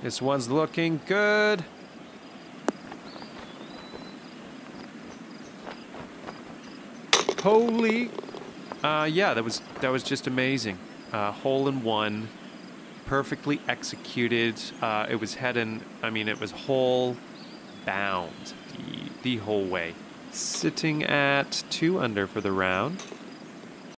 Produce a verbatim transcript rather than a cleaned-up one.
This one's looking good. Holy, uh, yeah, that was that was just amazing. Uh, hole in one, perfectly executed. Uh, it was head and, I mean, it was hole bound the the whole way. Sitting at two under for the round.